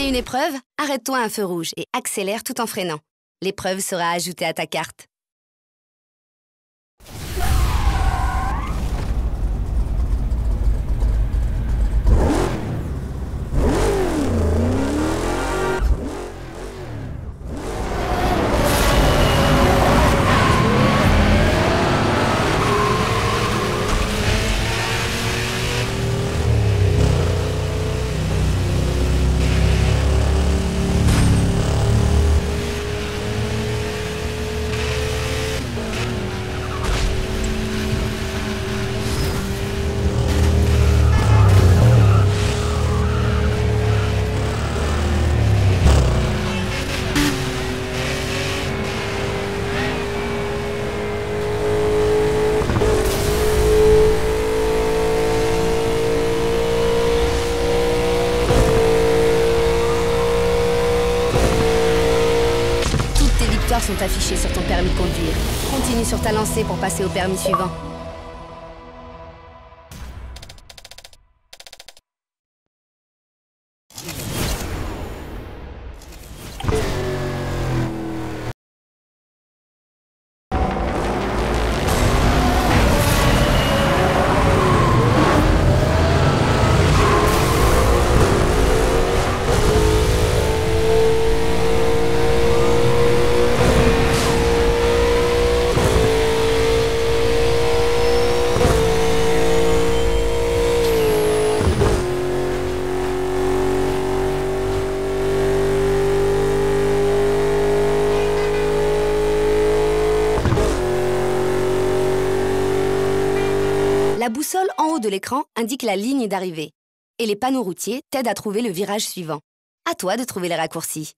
terminer une épreuve, arrête-toi à un feu rouge et accélère tout en freinant. L'épreuve sera ajoutée à ta carte. Sont affichés sur ton permis de conduire. Continue sur ta lancée pour passer au permis suivant. La boussole en haut de l'écran indique la ligne d'arrivée. Et les panneaux routiers t'aident à trouver le virage suivant. À toi de trouver les raccourcis.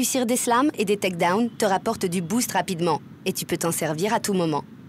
réussir des slams et des takedowns te rapporte du boost rapidement et tu peux t'en servir à tout moment.